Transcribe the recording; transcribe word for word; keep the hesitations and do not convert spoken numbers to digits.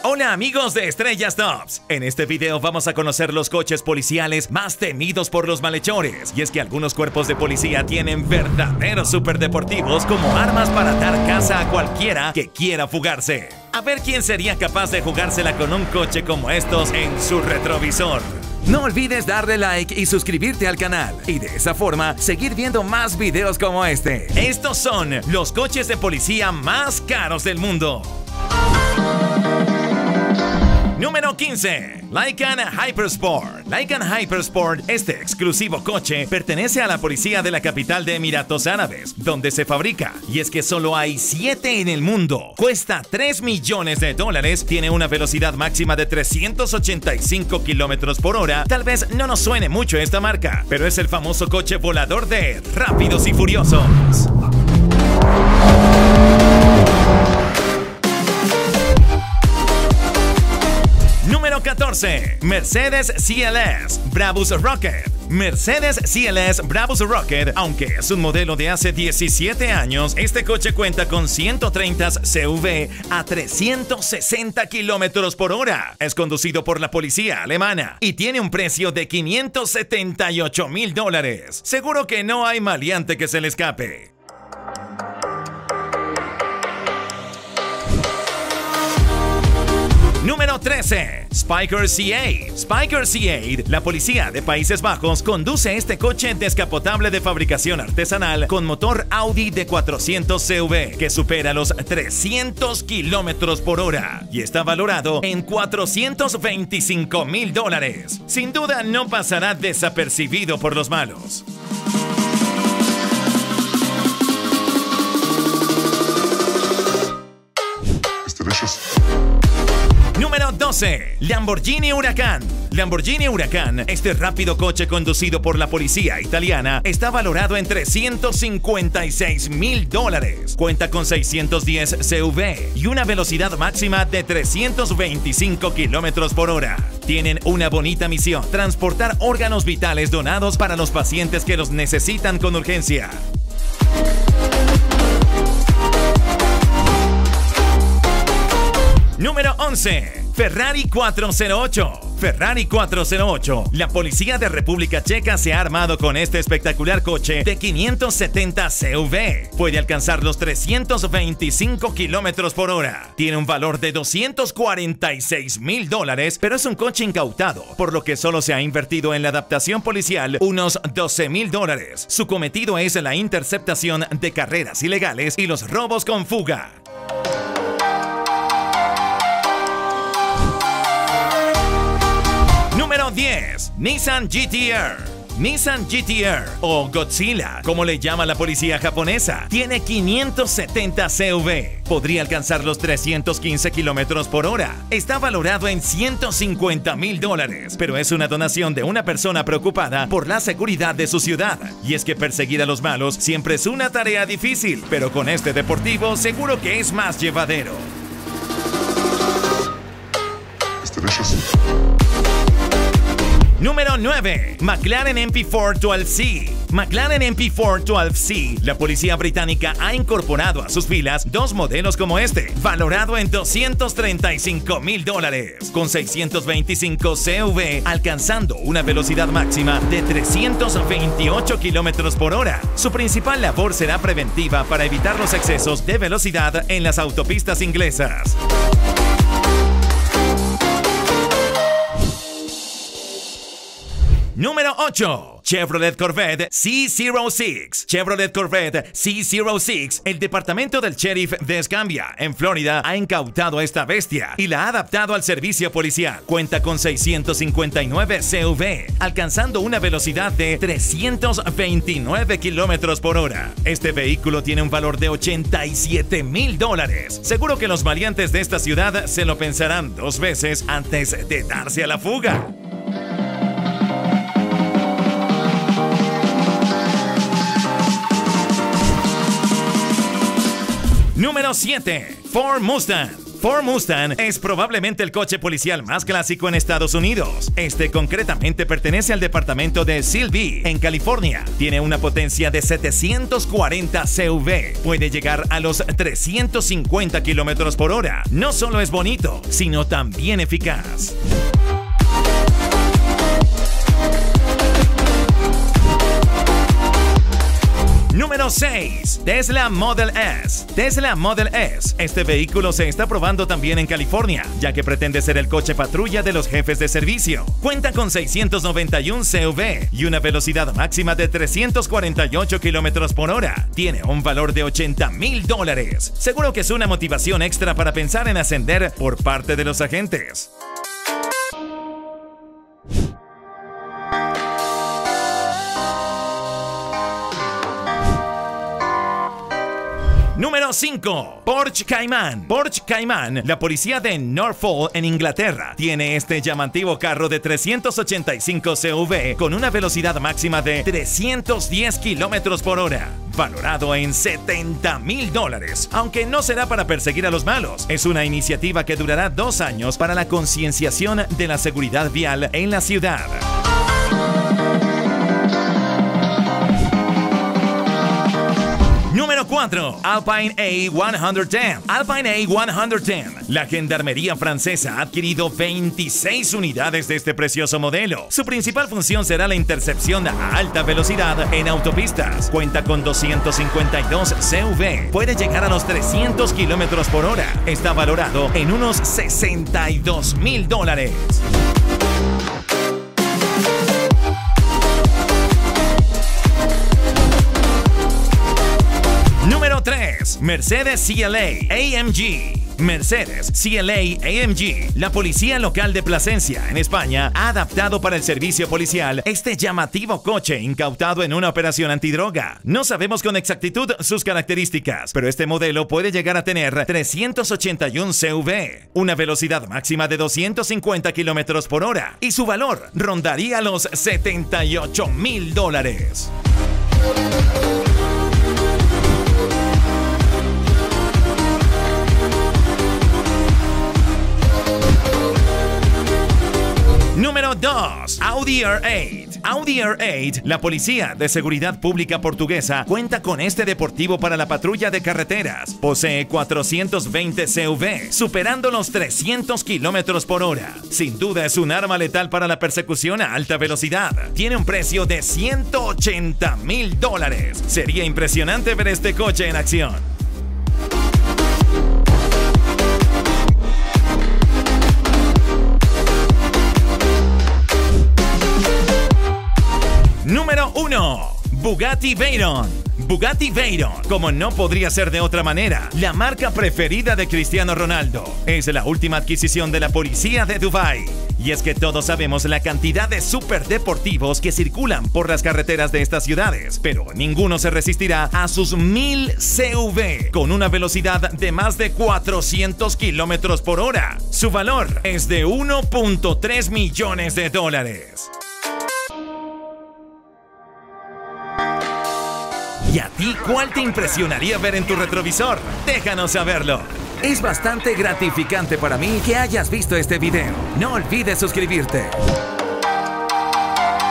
Hola amigos de Estrellas Tops. En este video vamos a conocer los coches policiales más temidos por los malhechores. Y es que algunos cuerpos de policía tienen verdaderos superdeportivos como armas para dar caza a cualquiera que quiera fugarse. A ver quién sería capaz de jugársela con un coche como estos en su retrovisor. No olvides darle like y suscribirte al canal y de esa forma seguir viendo más videos como este. Estos son los coches de policía más caros del mundo. Número quince. Lykan Hypersport. Lykan Hypersport, este exclusivo coche, pertenece a la policía de la capital de Emiratos Árabes, donde se fabrica. Y es que solo hay siete en el mundo. Cuesta tres millones de dólares, tiene una velocidad máxima de trescientos ochenta y cinco kilómetros por hora. Tal vez no nos suene mucho esta marca, pero es el famoso coche volador de Rápidos y Furiosos. Número catorce. Mercedes C L S Brabus Rocket. Mercedes C L S Brabus Rocket, aunque es un modelo de hace diecisiete años, este coche cuenta con ciento treinta C V a trescientos sesenta kilómetros por hora. Es conducido por la policía alemana y tiene un precio de quinientos setenta y ocho mil dólares. Seguro que no hay maleante que se le escape. Número trece. Spyker C ocho. Spyker C ocho, la policía de Países Bajos, conduce este coche descapotable de fabricación artesanal con motor Audi de cuatrocientos C V que supera los trescientos kilómetros por hora y está valorado en cuatrocientos veinticinco mil dólares. Sin duda no pasará desapercibido por los malos. Número doce. Lamborghini Huracán. Lamborghini Huracán, este rápido coche conducido por la policía italiana, está valorado en trescientos cincuenta y seis mil dólares. Cuenta con seiscientos diez C V y una velocidad máxima de trescientos veinticinco kilómetros por hora. Tienen una bonita misión: transportar órganos vitales donados para los pacientes que los necesitan con urgencia. Número once. Ferrari cuatrocientos ocho. Ferrari cuatrocientos ocho. La policía de República Checa se ha armado con este espectacular coche de quinientos setenta C V. Puede alcanzar los trescientos veinticinco kilómetros por hora. Tiene un valor de doscientos cuarenta y seis mil dólares, pero es un coche incautado, por lo que solo se ha invertido en la adaptación policial unos doce mil dólares. Su cometido es la interceptación de carreras ilegales y los robos con fuga. Número diez. Nissan G T R. Nissan G T R, o Godzilla, como le llama la policía japonesa, tiene quinientos setenta C V. Podría alcanzar los trescientos quince kilómetros por hora. Está valorado en ciento cincuenta mil dólares, pero es una donación de una persona preocupada por la seguridad de su ciudad. Y es que perseguir a los malos siempre es una tarea difícil, pero con este deportivo seguro que es más llevadero. Número nueve. McLaren M P cuatro doce C. McLaren M P cuatro doce C. La policía británica ha incorporado a sus filas dos modelos como este, valorado en doscientos treinta y cinco mil dólares, con seiscientos veinticinco C V, alcanzando una velocidad máxima de trescientos veintiocho kilómetros por hora. Su principal labor será preventiva para evitar los excesos de velocidad en las autopistas inglesas. Número ocho. Chevrolet Corvette C cero seis. Chevrolet Corvette C cero seis. El departamento del sheriff de Escambia, en Florida, ha incautado esta bestia y la ha adaptado al servicio policial. Cuenta con seiscientos cincuenta y nueve C V, alcanzando una velocidad de trescientos veintinueve kilómetros por hora. Este vehículo tiene un valor de ochenta y siete mil dólares. Seguro que los maleantes de esta ciudad se lo pensarán dos veces antes de darse a la fuga. Número siete. Ford Mustang. Ford Mustang es probablemente el coche policial más clásico en Estados Unidos. Este concretamente pertenece al departamento de Shelby, en California. Tiene una potencia de setecientos cuarenta C V. Puede llegar a los trescientos cincuenta kilómetros por hora. No solo es bonito, sino también eficaz. Número seis. Tesla Model S. Tesla Model S. Este vehículo se está probando también en California, ya que pretende ser el coche patrulla de los jefes de servicio. Cuenta con seiscientos noventa y uno C V y una velocidad máxima de trescientos cuarenta y ocho kilómetros por hora. Tiene un valor de ochenta mil dólares. Seguro que es una motivación extra para pensar en ascender por parte de los agentes. Número cinco. Porsche Cayman. Porsche Cayman, la policía de Norfolk en Inglaterra, tiene este llamativo carro de trescientos ochenta y cinco C V con una velocidad máxima de trescientos diez kilómetros por hora. Valorado en setenta mil dólares, aunque no será para perseguir a los malos. Es una iniciativa que durará dos años para la concienciación de la seguridad vial en la ciudad. Número cuatro. Alpine A ciento diez. Alpine A ciento diez. La Gendarmería francesa ha adquirido veintiséis unidades de este precioso modelo. Su principal función será la intercepción a alta velocidad en autopistas. Cuenta con doscientos cincuenta y dos C V. Puede llegar a los trescientos kilómetros por hora. Está valorado en unos sesenta y dos mil dólares. Número tres. Mercedes C L A A M G. Mercedes C L A A M G, la policía local de Plasencia, en España, ha adaptado para el servicio policial este llamativo coche incautado en una operación antidroga. No sabemos con exactitud sus características, pero este modelo puede llegar a tener trescientos ochenta y uno C V, una velocidad máxima de doscientos cincuenta kilómetros por hora, y su valor rondaría los setenta y ocho mil dólares. Número dos. Audi R ocho. Audi R ocho, la policía de seguridad pública portuguesa, cuenta con este deportivo para la patrulla de carreteras. Posee cuatrocientos veinte C V, superando los trescientos kilómetros por hora. Sin duda es un arma letal para la persecución a alta velocidad. Tiene un precio de ciento ochenta mil dólares. Sería impresionante ver este coche en acción. Número uno. Bugatti Veyron. Bugatti Veyron, como no podría ser de otra manera, la marca preferida de Cristiano Ronaldo. Es la última adquisición de la policía de Dubái. Y es que todos sabemos la cantidad de superdeportivos que circulan por las carreteras de estas ciudades, pero ninguno se resistirá a sus mil C V con una velocidad de más de cuatrocientos kilómetros por hora. Su valor es de uno punto tres millones de dólares. ¿Y a ti cuál te impresionaría ver en tu retrovisor? Déjanos saberlo. Es bastante gratificante para mí que hayas visto este video. No olvides suscribirte.